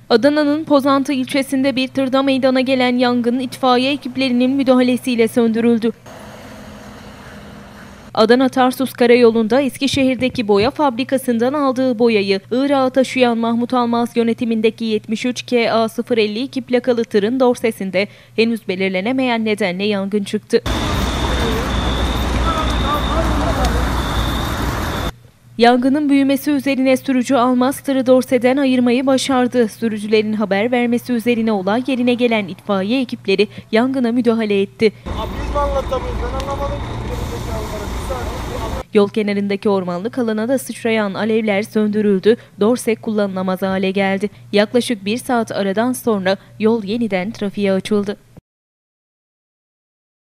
Adana'nın Pozantı ilçesinde bir tırda meydana gelen yangın itfaiye ekiplerinin müdahalesiyle söndürüldü. Adana-Tarsus Karayolu'nda Eskişehir'deki boya fabrikasından aldığı boyayı Irak'a taşıyan Mahmut Almaz yönetimindeki 73 KA052 plakalı tırın dorsesinde henüz belirlenemeyen nedenle yangın çıktı. Yangının büyümesi üzerine sürücü Almaz tırı dorseden ayırmayı başardı. Sürücülerin haber vermesi üzerine olay yerine gelen itfaiye ekipleri yangına müdahale etti. Yol kenarındaki ormanlık alana da sıçrayan alevler söndürüldü, dorse kullanılamaz hale geldi. Yaklaşık 1 saat aradan sonra yol yeniden trafiğe açıldı.